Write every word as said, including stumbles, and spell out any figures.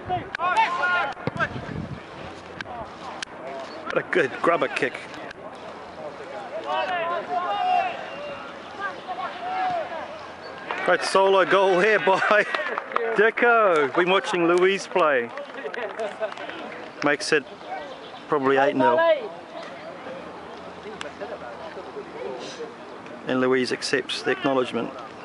What a good grubber kick. Great solo goal here by Dicko. Been watching Louise play. Makes it probably eight nil. And Louise accepts the acknowledgement.